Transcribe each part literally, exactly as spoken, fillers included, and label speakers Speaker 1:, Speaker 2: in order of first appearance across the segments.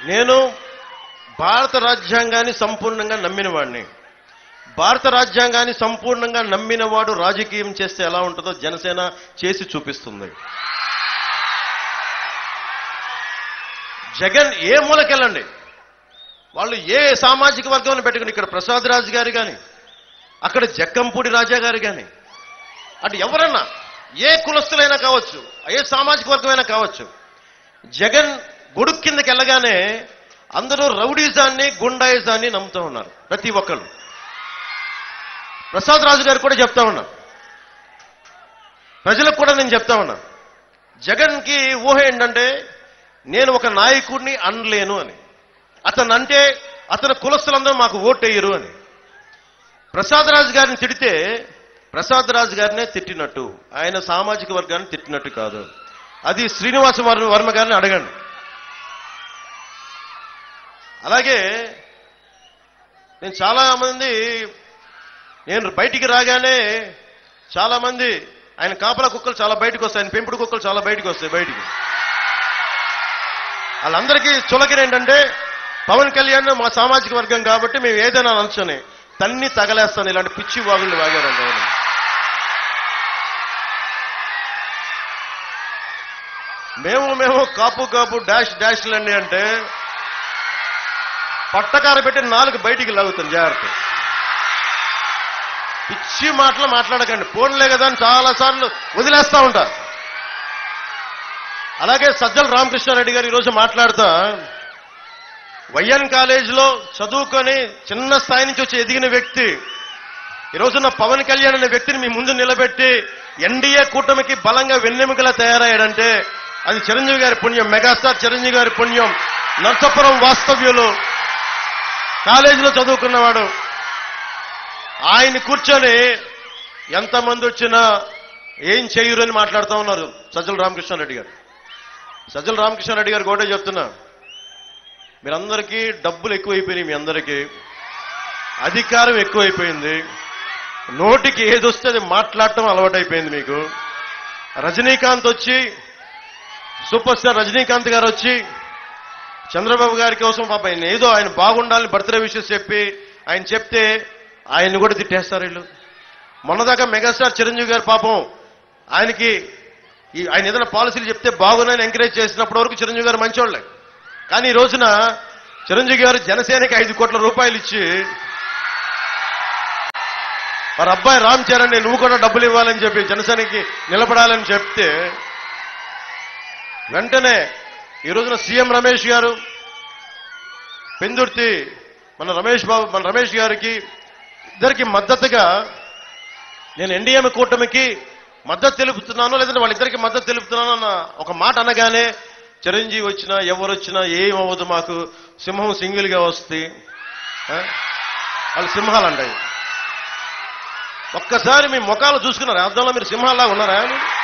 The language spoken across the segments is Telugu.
Speaker 1: నేను భారత రాజ్యాంగాన్ని సంపూర్ణంగా నమ్మిన వాడిని. భారత రాజ్యాంగాన్ని సంపూర్ణంగా నమ్మిన వాడు రాజకీయం చేస్తే ఎలా ఉంటుందో జనసేన చేసి చూపిస్తుంది. జగన్ ఏ మూలకెళ్ళండి, వాళ్ళు ఏ సామాజిక వర్గాన్ని పెట్టుకుని, ఇక్కడ ప్రసాద్ రాజు గారు కానీ, అక్కడ జక్కంపూడి రాజా గారు కానీ, అటు ఎవరన్నా ఏ కులస్తులైనా కావచ్చు, ఏ సామాజిక వర్గమైనా కావచ్చు, జగన్ గొడుగు కిందకి వెళ్ళగానే అందరూ రౌడీజాన్ని గుండాయిజాన్ని నమ్ముతూ ఉన్నారు ప్రతి ఒక్కరు. ప్రసాద్ రాజు గారు కూడా చెప్తా ఉన్నా, ప్రజలకు కూడా నేను చెప్తా ఉన్నా, జగన్కి ఊహ ఏంటంటే నేను ఒక నాయకుడిని అనలేను అని. అతను అంటే అతని కులస్తులందరూ మాకు ఓటేయరు అని. ప్రసాద్ రాజు గారిని తిడితే ప్రసాద్ రాజు గారినే తిట్టినట్టు, ఆయన సామాజిక వర్గాన్ని తిట్టినట్టు కాదు. అది శ్రీనివాస వర్మ గారిని అడగండి. అలాగే నేను చాలా మంది, నేను బయటికి రాగానే చాలా మంది ఆయన కాపలా కుక్కలు చాలా బయటకు వస్తాయి, ఆయన పెంపుడు కుక్కలు చాలా బయటకు వస్తాయి బయటికి. వాళ్ళందరికీ చులకన ఏంటంటే పవన్ కళ్యాణ్ మా సామాజిక వర్గం కాబట్టి మేము ఏదైనా అనొచ్చని తన్ని తగలేస్తాను, ఇలాంటి పిచ్చి వాగుళ్ళు వాగారండి. మేము మేము కాపు కాపు డాష్ డాష్లండి అంటే పట్టకార పెట్టి నాలుగు బయటికి లాగుతాం. జాగ్రత్త, పిచ్చి మాటలు మాట్లాడకండి. ఫోన్లే కదా అని చాలాసార్లు వదిలేస్తా ఉంటారు. అలాగే సజ్జల రామకృష్ణారెడ్డి గారు ఈరోజు మాట్లాడుతా, వైఎన్ కాలేజీలో చదువుకొని చిన్న స్థాయి నుంచి వచ్చి ఎదిగిన వ్యక్తి ఈ రోజున పవన్ కళ్యాణ్ అనే వ్యక్తిని మీ ముందు నిలబెట్టి ఎన్డీఏ కూటమికి బలంగా వెన్నెముకలా తయారయ్యాడంటే అది చిరంజీవి గారి పుణ్యం, మెగాస్టార్ చిరంజీవి గారి పుణ్యం. నర్సాపురం వాస్తవ్యులు, కాలేజీలో చదువుకున్నవాడు. ఆయన కూర్చొని ఎంతమంది వచ్చినా ఏం చేయరు అని మాట్లాడుతూ ఉన్నారు సజ్జల రామకృష్ణారెడ్డి గారు. సజ్జల రామకృష్ణారెడ్డి గారు కూడా చెప్తున్నా, మీరందరికీ డబ్బులు ఎక్కువైపోయినాయి, మీ అందరికీ అధికారం ఎక్కువైపోయింది, నోటికి ఏదొస్తే అది మాట్లాడటం అలవాటైపోయింది మీకు. రజనీకాంత్ వచ్చి, సూపర్ స్టార్ రజనీకాంత్ గారు వచ్చి చంద్రబాబు గారి కోసం పాప ఆయన ఏదో ఆయన బాగుండాలని బర్త్డే విషెస్ చెప్పి ఆయన చెప్తే ఆయన్ని కూడా తిట్టేస్తారు వీళ్ళు. మొన్నదాకా మెగాస్టార్ చిరంజీవి గారు పాపం ఆయనకి ఆయన ఏదైనా పాలసీలు చెప్తే బాగున్నాయని ఎంకరేజ్ చేసినప్పటి వరకు చిరంజీవి గారు మంచోళ్లే. కానీ ఈ రోజున చిరంజీవి గారు జనసేనకి ఐదు కోట్ల రూపాయలు ఇచ్చి వారి అబ్బాయి రామ్ చరణ్ నువ్వు కూడా డబ్బులు ఇవ్వాలని చెప్పి జనసేనకి నిలబడాలని చెప్తే వెంటనే ఈ రోజున సీఎం రమేష్ గారు పెందుర్తి మన రమేష్ బాబు మన రమేష్ గారికి ఇద్దరికి మద్దతుగా నేను ఎన్డీఏ కూటమికి మద్దతు తెలుపుతున్నాను, లేదంటే వాళ్ళిద్దరికి మద్దతు తెలుపుతున్నాను అన్న ఒక మాట అనగానే చిరంజీవి వచ్చినా ఎవరు వచ్చినా ఏమవ్వదు, మాకు సింహం సింగిల్ గా వస్తే వాళ్ళు సింహాలు అంటాయి. ఒక్కసారి మీ ముఖాలు చూసుకున్నారా? అర్థంలో మీరు సింహాల్లా ఉన్నారా?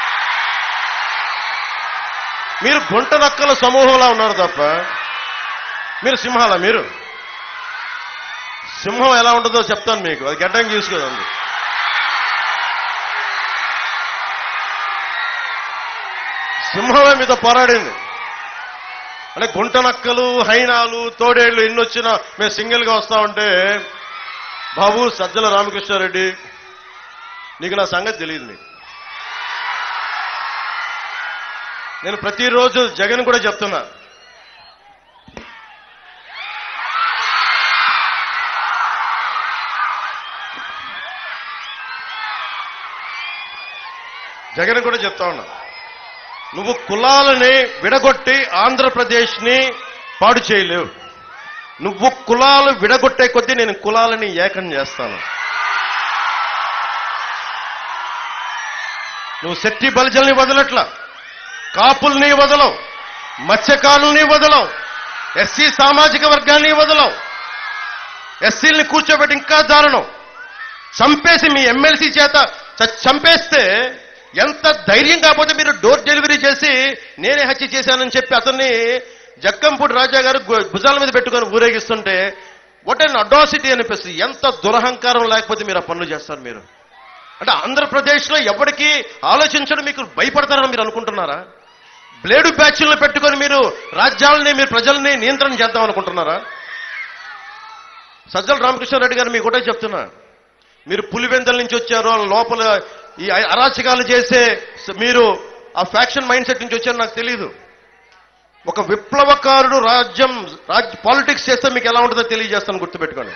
Speaker 1: మీరు గుంట నక్కల సమూహంలా ఉన్నారు తప్ప మీరు సింహాలా? మీరు సింహం ఎలా ఉంటుందో చెప్తాను మీకు, అది గడ్డం చూసుకోదండి. సింహమే మీతో పోరాడింది. అంటే గుంట నక్కలు, హైనాలు, తోడేళ్లు ఎన్ని వచ్చినా మేము సింగిల్ గా వస్తా ఉంటే, బాబు సజ్జల రామకృష్ణారెడ్డి నీకు నా సంగతి తెలియదు. మీకు నేను ప్రతిరోజు జగన్ కూడా చెప్తున్నా, జగన్ కూడా చెప్తా ఉన్నా, నువ్వు కులాలని విడగొట్టి ఆంధ్రప్రదేశ్ ని పాడు చేయలేవు. నువ్వు కులాలు విడగొట్టే కొద్దీ నేను కులాలని ఏకం చేస్తాను. నువ్వు శెట్టి బలిజల్ని వదలట్లా, కాపుల్ని వదలవు, మత్స్యకారుల్ని వదలవు, ఎస్సీ సామాజిక వర్గాన్ని వదలవు, ఎస్సీల్ని కూర్చోబెట్టి ఇంకా దారుణం చంపేసి మీ ఎమ్మెల్సీ చేత చంపేస్తే ఎంత ధైర్యం కాకపోతే మీరు డోర్ డెలివరీ చేసి నేనే హత్య చేశానని చెప్పి అతన్ని జక్కంపూడి రాజా గారు భుజాల మీద పెట్టుకొని ఊరేగిస్తుంటే వాట్ అన్ అడాసిటీ అనిపిస్తుంది. ఎంత దురహంకారం లేకపోతే మీరు ఆ పనులు చేస్తారు. మీరు అంటే ఆంధ్రప్రదేశ్లో ఎవరికి ఆలోచించడం మీకు భయపడతారని మీరు అనుకుంటున్నారా? బ్లేడు బ్యాచ్లను పెట్టుకొని మీరు రాజ్యాలని మీరు ప్రజల్ని నియంత్రణ చేద్దాం అనుకుంటున్నారా? సజ్జల రామకృష్ణారెడ్డి గారు మీకు ఒకటే చెప్తున్నా, మీరు పులివెందల నుంచి వచ్చారో లోపల ఈ అరాచకాలు చేసే మీరు ఆ ఫ్యాక్షన్ మైండ్ సెట్ నుంచి వచ్చారో నాకు తెలియదు. ఒక విప్లవకారుడు రాజ్యం రాజ్య పాలిటిక్స్ చేస్తే మీకు ఎలా ఉంటుందో తెలియజేస్తాను, గుర్తుపెట్టుకోండి.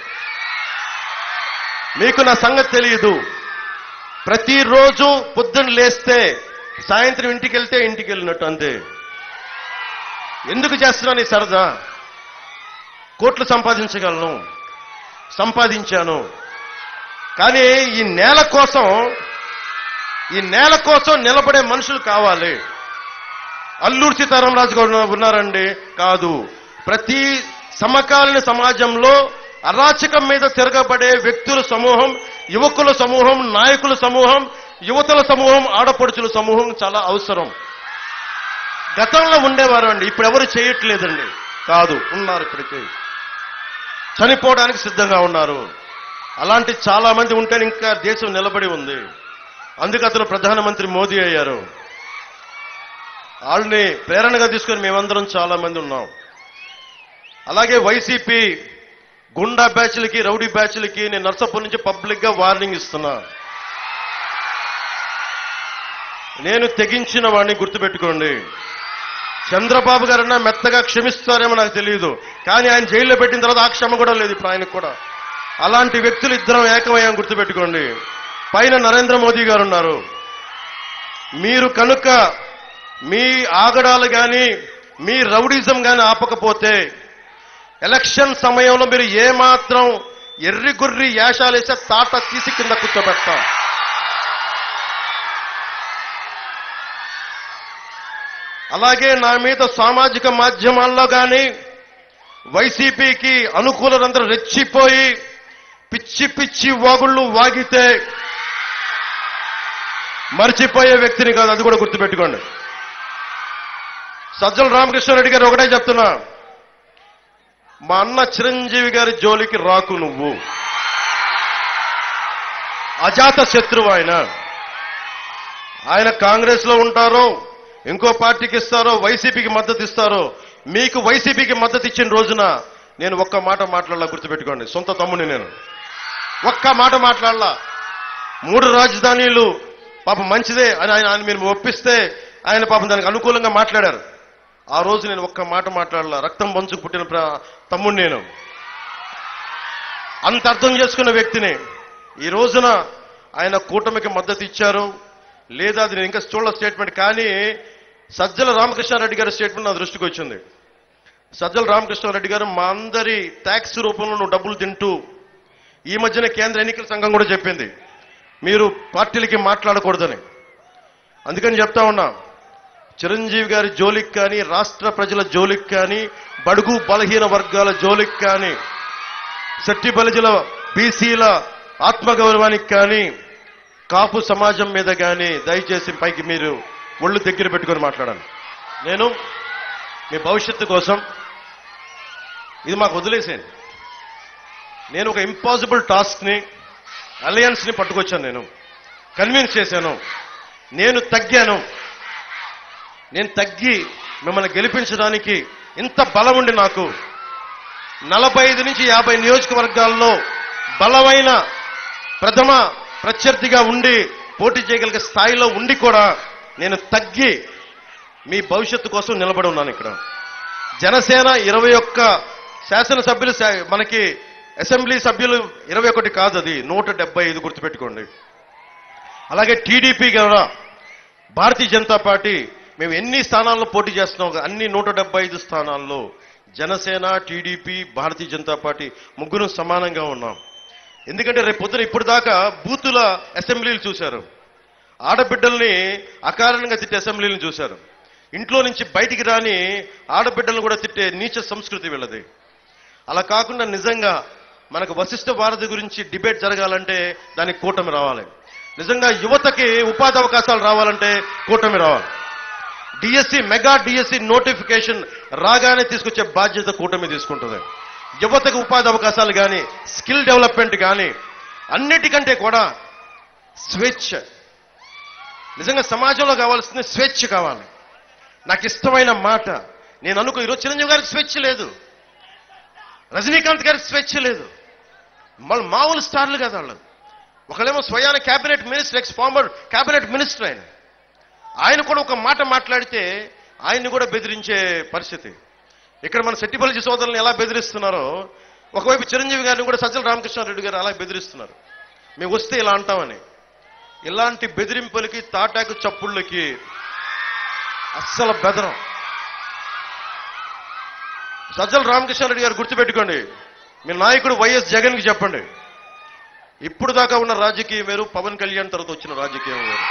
Speaker 1: మీకు నా సంగతి తెలియదు. ప్రతిరోజు పొద్దున్న లేస్తే సాయంత్రం ఇంటికి వెళ్తే ఇంటికి వెళ్ళినట్టు అంతే. ఎందుకు చేస్తున్నాను ఈ సరదా? కోట్లు సంపాదించగలను, సంపాదించాను. కానీ ఈ నేల కోసం ఈ నేల కోసం నిలబడే మనుషులు కావాలి. అల్లూరి సీతారామరాజు గారు ఉన్నారండి? కాదు. ప్రతి సమకాలీన సమాజంలో అరాచకం మీద తిరగబడే వ్యక్తుల సమూహం, యువకుల సమూహం, నాయకుల సమూహం, యువతల సమూహం, ఆడపడుచుల సమూహం చాలా అవసరం. గతంలో ఉండేవారు అండి, ఇప్పుడు ఎవరు చేయట్లేదండి. కాదు, ఉన్నారు, ఇప్పటికీ చనిపోవడానికి సిద్ధంగా ఉన్నారు. అలాంటి చాలా మంది ఉంటే ఇంకా దేశం నిలబడి ఉంది. అందుకు అతను ప్రధానమంత్రి మోదీ అయ్యారు. వాళ్ళని ప్రేరణగా తీసుకొని మేమందరం చాలా మంది ఉన్నాం. అలాగే వైసీపీ గుండా బ్యాచ్లకి, రౌడీ బ్యాచ్లకి నేను నర్సాపూర్ నుంచి పబ్లిక్ గా వార్నింగ్ ఇస్తున్నా. నేను తెగించిన వాడిని, గుర్తుపెట్టుకోండి. చంద్రబాబు గారన్నా మెత్తగా క్షమిస్తారేమో నాకు తెలియదు, కానీ ఆయన జైల్లో పెట్టిన తర్వాత ఆ క్షమ కూడా లేదు ఇప్పుడు ఆయనకు కూడా. అలాంటి వ్యక్తులు ఇద్దరం ఏకమయ్యాం, గుర్తుపెట్టుకోండి. పైన నరేంద్ర మోదీ గారు ఉన్నారు. మీరు కనుక మీ ఆగడాలు కానీ మీ రౌడీజం కానీ ఆపకపోతే ఎలక్షన్ సమయంలో మీరు ఏమాత్రం ఎర్రి గుర్రి యాశాలేసే తాట తీసి కింద కూర్చోబెడతాం. అలాగే నా మీద సామాజిక మాధ్యమాల్లో కానీ వైసీపీకి అనుకూలందరూ రెచ్చిపోయి పిచ్చి పిచ్చి వాగుళ్ళు వాగితే మర్చిపోయే వ్యక్తిని కాదు, అది కూడా గుర్తుపెట్టుకోండి. సజ్జల రామకృష్ణారెడ్డి గారు ఒకటే చెప్తున్నా, మా అన్న చిరంజీవి గారి జోలికి రాకు నువ్వు. అజాత శత్రువు ఆయన. ఆయన కాంగ్రెస్ లో ఉంటారో, ఇంకో పార్టీకి ఇస్తారో, వైసీపీకి మద్దతు ఇస్తారో. మీకు వైసీపీకి మద్దతు ఇచ్చిన రోజున నేను ఒక్క మాట మాట్లాడాల, గుర్తుపెట్టుకోండి. సొంత తమ్ముని నేను ఒక్క మాట మాట్లాడాల. మూడు రాజధానీలు పాపం మంచిదే అని ఆయన ఆయన మీరు ఒప్పిస్తే ఆయన పాపం దానికి అనుకూలంగా మాట్లాడారు. ఆ రోజు నేను ఒక్క మాట మాట్లాడాల. రక్తం పంచుకు పుట్టిన తమ్ముడు నేను. అంత అర్థం చేసుకున్న వ్యక్తిని. ఈ రోజున ఆయన కూటమికి మద్దతు ఇచ్చారు లేదా అది నేను ఇంకా చూడల స్టేట్మెంట్. కానీ సజ్జల రామకృష్ణారెడ్డి గారి స్టేట్మెంట్ నా దృష్టికి వచ్చింది. సజ్జల రామకృష్ణారెడ్డి గారు, మా అందరి ట్యాక్స్ రూపంలో నువ్వు డబ్బులు తింటూ, ఈ మధ్యన కేంద్ర ఎన్నికల సంఘం కూడా చెప్పింది మీరు పార్టీలకి మాట్లాడకూడదని. అందుకని చెప్తా ఉన్నా, చిరంజీవి గారి జోలికి కానీ, రాష్ట్ర ప్రజల జోలికి కానీ, బడుగు బలహీన వర్గాల జోలికి కానీ, శెట్టి బలిజల బీసీల ఆత్మగౌరవానికి కానీ, కాపు సమాజం మీద కానీ దయచేసి పైకి మీరు ఒళ్ళు దగ్గర పెట్టుకొని మాట్లాడాలి. నేను మీ భవిష్యత్తు కోసం ఇది మాకు వదిలేసేయండి. నేను ఒక ఇంపాసిబుల్ టాస్క్ని, అలయన్స్ని పట్టుకొచ్చాను. నేను కన్విన్స్ చేశాను. నేను తగ్గాను. నేను తగ్గి మిమ్మల్ని గెలిపించడానికి ఇంత బలం ఉండి నాకు నలభై ఐదు నుంచి యాభై నియోజకవర్గాల్లో బలమైన ప్రథమ ప్రత్యర్థిగా ఉండి పోటీ చేయగలిగే స్థాయిలో ఉండి కూడా నేను తగ్గి మీ భవిష్యత్తు కోసం నిలబడి ఉన్నాను. ఇక్కడ జనసేన ఇరవై ఒక్క శాసనసభ్యులు, మనకి అసెంబ్లీ సభ్యులు ఇరవై ఒకటి కాదు, అది నూట డెబ్బై ఐదు గుర్తుపెట్టుకోండి. అలాగే టీడీపీ కూడా, భారతీయ జనతా పార్టీ మేము ఎన్ని స్థానాల్లో పోటీ చేస్తున్నాం, అన్ని నూట డెబ్బై ఐదు స్థానాల్లో జనసేన, టీడీపీ, భారతీయ జనతా పార్టీ ముగ్గురు సమానంగా ఉన్నాం. ఎందుకంటే రేపు పొద్దున ఇప్పుడు దాకా బూతుల అసెంబ్లీలు చూశారు, ఆడబిడ్డల్ని అకారణంగా తిట్టే అసెంబ్లీలను చూశారు, ఇంట్లో నుంచి బయటికి రాని ఆడబిడ్డలను కూడా తిట్టే నీచ సంస్కృతి వీళ్ళది. అలా కాకుండా నిజంగా మనకు వశిష్ఠ భారతి గురించి డిబేట్ జరగాలంటే దానికి కూటమి రావాలి. నిజంగా యువతకి ఉపాధి అవకాశాలు రావాలంటే కూటమి రావాలి. డిఎస్సి, మెగా డిఎస్సి నోటిఫికేషన్ రాగానే తీసుకొచ్చే బాధ్యత కూటమి తీసుకుంటుంది. యువతకు ఉపాధి అవకాశాలు కానీ, స్కిల్ డెవలప్మెంట్ కానీ, అన్నిటికంటే కూడా స్వేచ్ఛ. నిజంగా సమాజంలో కావాల్సింది స్వేచ్ఛ కావాలి. నాకు ఇష్టమైన మాట. నేను అనుకో ఈరోజు చిరంజీవి గారికి స్వేచ్ఛ లేదు, రజనీకాంత్ గారికి స్వేచ్ఛ లేదు. మళ్ళీ మామూలు స్టార్లు కదా వాళ్ళు. ఒకళ్ళేమో స్వయాన cabinet minister, ex former cabinet minister ఆయన. ఆయన కూడా ఒక మాట మాట్లాడితే ఆయన్ని కూడా బెదిరించే పరిస్థితి. ఇక్కడ మన శెట్టిపల్లి సోదరులను ఎలా బెదిరిస్తున్నారో, ఒకవైపు చిరంజీవి గారిని కూడా సజ్జల రామకృష్ణారెడ్డి గారు అలా బెదిరిస్తున్నారు. మేము వస్తే ఇలా అంటామని. ఇలాంటి బెదిరింపులకి, తాటాకు చప్పుళ్ళకి అస్సలు బెదరం. సజ్జల రామకృష్ణారెడ్డి గారు గుర్తుపెట్టుకోండి, మీ నాయకుడు వైఎస్ జగన్కి చెప్పండి, ఇప్పుడు దాకా ఉన్న రాజకీయం వేరు, పవన్ కళ్యాణ్ తర్వాత వచ్చిన రాజకీయం వేరు.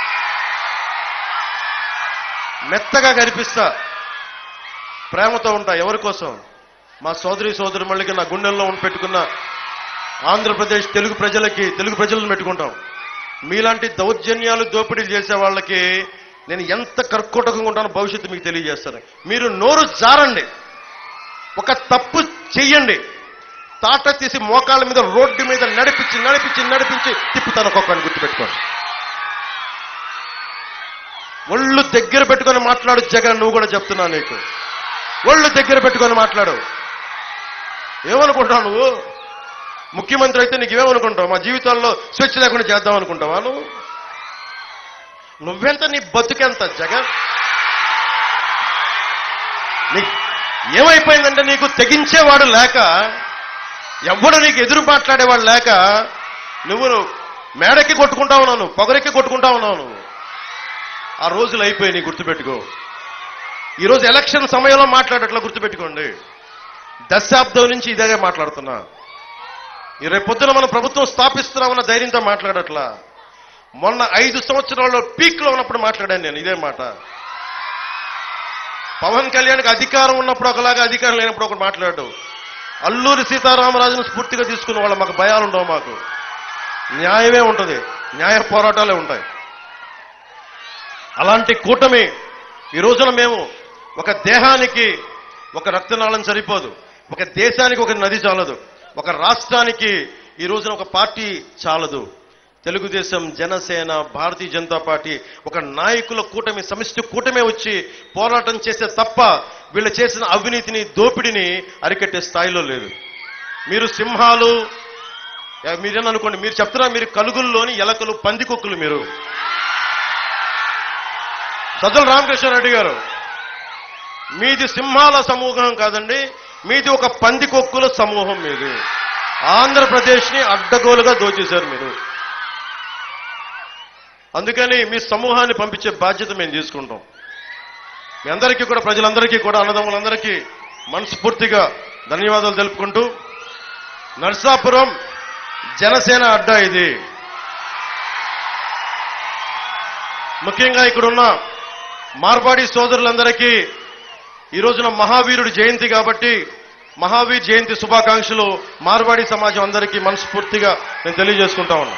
Speaker 1: మెత్తగా కనిపిస్తా, ప్రేమతో ఉంటా. ఎవరి కోసం? మా సోదరి సోదరు మళ్ళీ నా గుండెల్లో ఉండి పెట్టుకున్న ఆంధ్రప్రదేశ్ తెలుగు ప్రజలకి, తెలుగు ప్రజలను పెట్టుకుంటాం. మీలాంటి దౌర్జన్యాలు, దోపిడీలు చేసే వాళ్ళకి నేను ఎంత కర్కోటకంగా ఉంటానో భవిష్యత్తు మీకు తెలియజేస్తాను. మీరు నోరు జారండి, ఒక తప్పు చెయ్యండి, తాట తీసి మోకాళ్ళ మీద రోడ్డు మీద నడిపించి నడిపించి నడిపించి తిప్పుతాను ఒక్కొక్కరిని. గుర్తుపెట్టుకోండి. ఒళ్ళు దగ్గర పెట్టుకొని మాట్లాడు జగన్, నువ్వు కూడా చెప్తున్నా నీకు. ఒళ్ళు దగ్గర పెట్టుకొని మాట్లాడు. ఏమనుకుంటావు నువ్వు? ముఖ్యమంత్రి అయితే నీకు ఏమనుకుంటావు? మా జీవితాల్లో స్వేచ్ఛ లేకుండా చేద్దాం అనుకుంటావా నువ్వు? నువ్వెంత, నీ బతుకెంత జగన్? నీ ఏమైపోయిందంటే నీకు తెగించేవాడు లేక, ఎవడు నీకు ఎదురు మాట్లాడేవాడు లేక నువ్వు మేడెక్కి కొట్టుకుంటా ఉన్నావు, నువ్వు పొగరెక్కి కొట్టుకుంటా ఉన్నావు నువ్వు. ఆ రోజులు అయిపోయి నీ గుర్తుపెట్టుకో. ఈరోజు ఎలక్షన్ సమయంలో మాట్లాడట్లా, గుర్తుపెట్టుకోండి. దశాబ్దం నుంచి ఇదే మాట్లాడుతున్నా. ఈ రేపు పొద్దున మనం ప్రభుత్వం స్థాపిస్తున్నామన్న ధైర్యంతో మాట్లాడట్లా. మొన్న ఐదు సంవత్సరాల్లో పీక్ లో ఉన్నప్పుడు మాట్లాడాను నేను ఇదే మాట. పవన్ కళ్యాణ్కి అధికారం ఉన్నప్పుడు ఒకలాగా, అధికారం లేనప్పుడు ఒకటి మాట్లాడు. అల్లూరి సీతారామరాజును స్ఫూర్తిగా తీసుకున్న వాళ్ళ మాకు భయాలు ఉండవు. మాకు న్యాయమే ఉంటుంది, న్యాయ పోరాటాలే ఉంటాయి. అలాంటి కూటమి ఈ రోజున మేము ఒక దేహానికి ఒక రక్తనాళం సరిపోదు, ఒక దేశానికి ఒక నది చాలదు, ఒక రాష్ట్రానికి ఈ రోజున ఒక పార్టీ చాలదు. తెలుగుదేశం, జనసేన, భారతీయ జనతా పార్టీ ఒక నాయకుల కూటమి, సమిష్టి కూటమే వచ్చి పోరాటం చేసే తప్ప వీళ్ళు చేసిన అవినీతిని, దోపిడిని అరికట్టే స్థాయిలో లేదు. మీరు సింహాలు, మీరేననుకోండి, మీరు చెప్తున్నా మీరు కలుగుల్లోని ఎలకలు, పందికొక్కులు. మీరు సజ్జల రామకృష్ణారెడ్డి గారు, మీది సింహాల సమూహం కాదండి, మీది ఒక పందికొక్కుల సమూహం. మీది ఆంధ్రప్రదేశ్ ని అడ్డగోలుగా దోచేశారు మీరు. అందుకని మీ సమూహాన్ని పంపించే బాధ్యత మేము తీసుకుంటాం. మీ అందరికీ కూడా, ప్రజలందరికీ కూడా, అన్నదమ్ములందరికీ మనస్ఫూర్తిగా ధన్యవాదాలు తెలుపుకుంటూ, నర్సాపురం జనసేన అడ్డా ఇది. ముఖ్యంగా ఇక్కడున్న మార్వాడి సోదరులందరికీ ఈ రోజున మహావీరుడి జయంతి కాబట్టి మహావీర్ జయంతి శుభాకాంక్షలు మార్వాడి సమాజం అందరికీ మనస్ఫూర్తిగా నేను తెలియజేసుకుంటా ఉన్నా.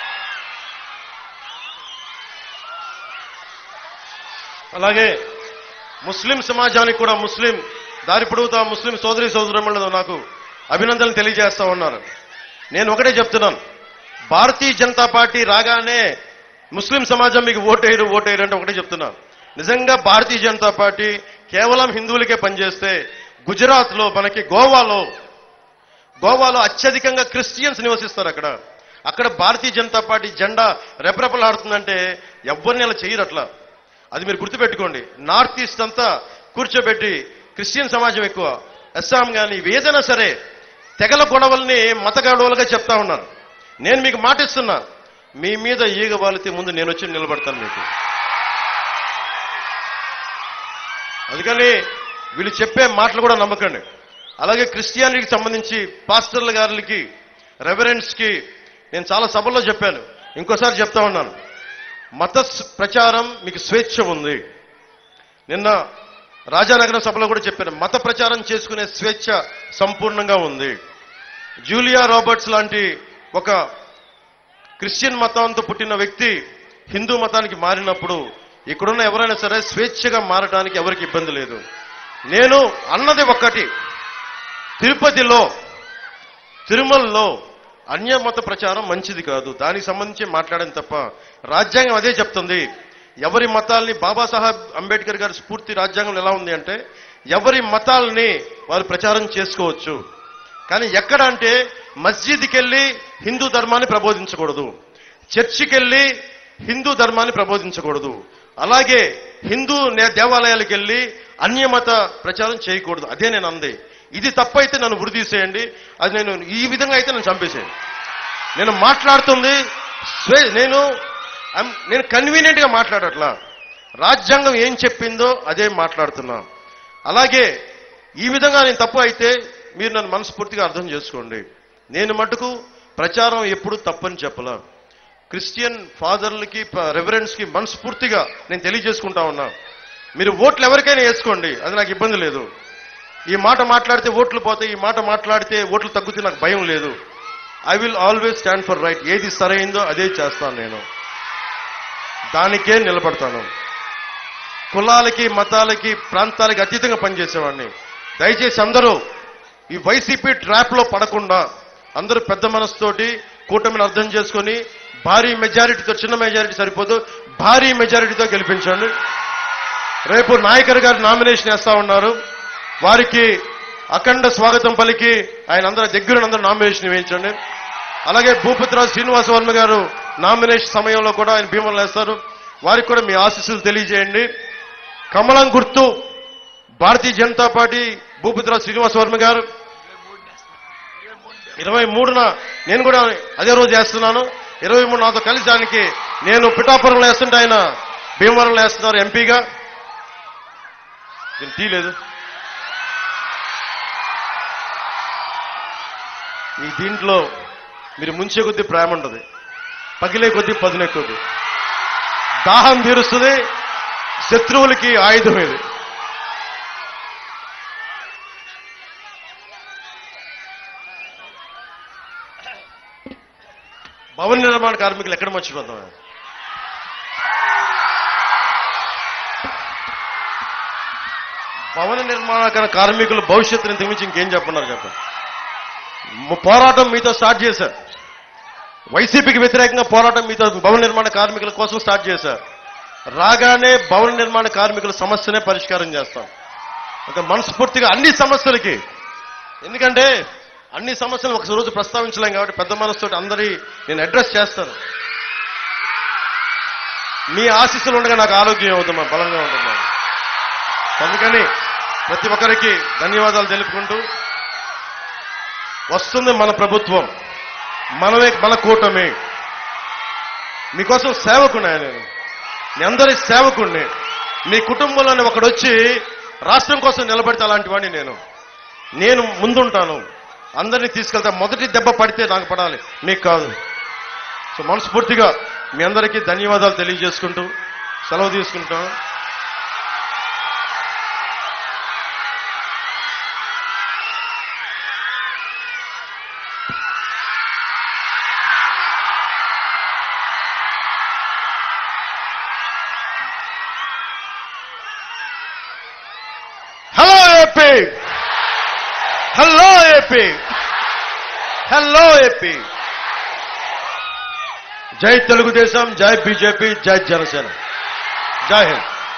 Speaker 1: అలాగే ముస్లిం సమాజానికి కూడా, ముస్లిం దారి పొడుగుతా ముస్లిం సోదరి సోదరులు నాకు అభినందనలు తెలియజేస్తా ఉన్నారు. నేను ఒకటే చెప్తున్నాను, భారతీయ జనతా పార్టీ రాగానే ముస్లిం సమాజం మీకు ఓటేయరు ఓటేయరు అంటే ఒకటే చెప్తున్నాను. నిజంగా భారతీయ జనతా పార్టీ కేవలం హిందువులకే పనిచేస్తే, గుజరాత్ లో మనకి గోవాలో గోవాలో అత్యధికంగా క్రిస్టియన్స్ నివసిస్తారు. అక్కడ అక్కడ భారతీయ జనతా పార్టీ జెండా రెపరెపలాడుతుందంటే ఎవరిని అలా చేయరు. అట్లా అది మీరు గుర్తుపెట్టుకోండి. నార్త్ ఈస్ట్ అంతా కూర్చోబెట్టి క్రిస్టియన్ సమాజం ఎక్కువ, అస్సాం కానీ ఏదైనా సరే తెగల గొడవల్ని మత గొడవలుగా చెప్తా ఉన్నారు. నేను మీకు మాటిస్తున్నా, మీ మీద ఈగ వాలితే ముందు నేను వచ్చి నిలబడతాను మీకు. అందుకని వీళ్ళు చెప్పే మాటలు కూడా నమ్మకండి. అలాగే క్రిస్టియానిటీకి సంబంధించి పాస్టర్ల గారికి, రెవరెండ్స్ కి నేను చాలా సభల్లో చెప్పాను, ఇంకోసారి చెప్తా ఉన్నాను, మత ప్రచారం మీకు స్వేచ్ఛ ఉంది. నిన్న రాజానగరం సభలో కూడా చెప్పాను, మత ప్రచారం చేసుకునే స్వేచ్ఛ సంపూర్ణంగా ఉంది. జూలియా రాబర్ట్స్ లాంటి ఒక క్రిస్టియన్ మతంతో పుట్టిన వ్యక్తి హిందూ మతానికి మారినప్పుడు ఇక్కడున్న ఎవరైనా సరే స్వేచ్ఛగా మారడానికి ఎవరికి ఇబ్బంది లేదు. నేను అన్నది ఒక్కటి, తిరుపతిలో, తిరుమలలో అన్యమత ప్రచారం మంచిది కాదు, దానికి సంబంధించి మాట్లాడాను తప్ప రాజ్యాంగం అదే చెప్తుంది. ఎవరి మతాల్ని బాబాసాహెబ్ అంబేద్కర్ గారి స్ఫూర్తి రాజ్యాంగం ఎలా ఉంది అంటే ఎవరి మతాల్ని వారు ప్రచారం చేసుకోవచ్చు. కానీ ఎక్కడ అంటే మస్జిద్కి వెళ్ళి హిందూ ధర్మాన్ని ప్రబోధించకూడదు, చర్చికి వెళ్ళి హిందూ ధర్మాన్ని ప్రబోధించకూడదు, అలాగే హిందూ దేవాలయాలకు వెళ్ళి అన్యమత ప్రచారం చేయకూడదు. అదే నేను అంది. ఇది తప్పైతే నన్ను ఉరిదీసేయండి, అది నేను ఈ విధంగా అయితే నన్ను చంపేసేయండి. నేను మాట్లాడుతుంది నేను నేను కన్వీనియంట్ గా మాట్లాడట్లా, రాజ్యాంగం ఏం చెప్పిందో అదే మాట్లాడుతున్నా. అలాగే ఈ విధంగా నేను తప్పు అయితే మీరు నన్ను మనస్ఫూర్తిగా అర్థం చేసుకోండి. నేను మటుకు ప్రచారం ఎప్పుడు తప్పని చెప్పలా. క్రిస్టియన్ ఫాదర్లకి రెవరెన్స్ కి మనస్ఫూర్తిగా నేను తెలియజేసుకుంటా ఉన్నా. మీరు ఓట్లు ఎవరికైనా వేసుకోండి, అది నాకు ఇబ్బంది లేదు. ఈ మాట మాట్లాడితే ఓట్లు పోతాయి, ఈ మాట మాట్లాడితే ఓట్లు తగ్గుతే నాకు భయం లేదు. I will always stand for right. ఏది సరైందో అదే చేస్తాను, నేను దానికే నిలబడతాను. కులాలకి మతాలకి ప్రాంతాలకి అతీతంగా పనిచేసేవాడిని. దయచేసి అందరూ ఈ వైసీపీ ట్రాప్ లో పడకుండా అందరూ పెద్ద మనసుతోటి కూటమిని అర్థం చేసుకొని భారీ మెజారిటీతో, చిన్న మెజారిటీ సరిపోదు, భారీ మెజారిటీతో గెలిపించండి. రేపు నాయకర్ గారు నామినేషన్ వేస్తా ఉన్నారు, వారికి అఖండ స్వాగతం పలికి ఆయన అందరూ దగ్గర అందరూ నామినేషన్ వేయించండి. అలాగే భూపతిరాజు శ్రీనివాస వర్మ గారు నామినేషన్ సమయంలో కూడా ఆయన భీమలు వేస్తారు, వారికి కూడా మీ ఆశీస్సులు తెలియజేయండి. కమలం గుర్తు భారతీయ జనతా పార్టీ భూపతిరాజు శ్రీనివాస వర్మ గారు ఇరవై మూడున నేను కూడా అదే రోజు వేస్తున్నాను. ఇరవై మూడు నాతో కలిసి దానికి నేను పిఠాపురంలో వేస్తుంటే ఆయన భీమవరంలో వేస్తున్నారు ఎంపీగా. నేను తీయలేదు. ఈ దీంట్లో మీరు ముంచే కొద్దీ ప్రేమ ఉంటుంది, పగిలే కొద్దీ పదునెక్కుద్ది, దాహం తీరుస్తుంది, శత్రువులకి ఆయుధం ఇది. భవన నిర్మాణ కార్మికులు ఎక్కడ మర్చిపోతాం? భవన నిర్మాణ కార్మికులు భవిష్యత్తుని తెమించి ఇంకేం చెప్పన్నారు చెప్పండి. పోరాటం మీతో స్టార్ట్ చేశారు, వైసీపీకి వ్యతిరేకంగా పోరాటం మీతో భవన నిర్మాణ కార్మికుల కోసం స్టార్ట్ చేశారు. రాగానే భవన నిర్మాణ కార్మికుల సమస్యనే పరిష్కారం చేస్తాం. ఒక మనస్ఫూర్తిగా అన్ని సమస్యలకి, ఎందుకంటే అన్ని సమస్యలు ఒక రోజు ప్రస్తావించలేం కాబట్టి పెద్ద మనసుతో అందరి నేను అడ్రస్ చేస్తాను. మీ ఆశీస్సులు ఉండగా నాకు ఆరోగ్యం అవుతుందా, బలంగా ఉంటుందా. అందుకని ప్రతి ఒక్కరికి ధన్యవాదాలు తెలుపుకుంటూ, వస్తుంది మన ప్రభుత్వం, మనమే మన కూటమి. మీకోసం సేవకున్నా నేను, మీ అందరి సేవకుణ్ణి. మీ కుటుంబంలోనే ఒకడొచ్చి రాష్ట్రం కోసం నిలబడితే అలాంటి వాడిని నేను నేను ముందుంటాను, అందరినీ తీసుకెళ్తా. మొదటి దెబ్బ పడితే నాకు పడాలి, మీకు కాదు. సో మనస్ఫూర్తిగా మీ అందరికీ ధన్యవాదాలు తెలియజేసుకుంటూ సెలవు తీసుకుంటాను. Hello AP, hello AP. జై తెలుగుదేశం, జై బీజేపీ, జై జనసేన, జై హింద్.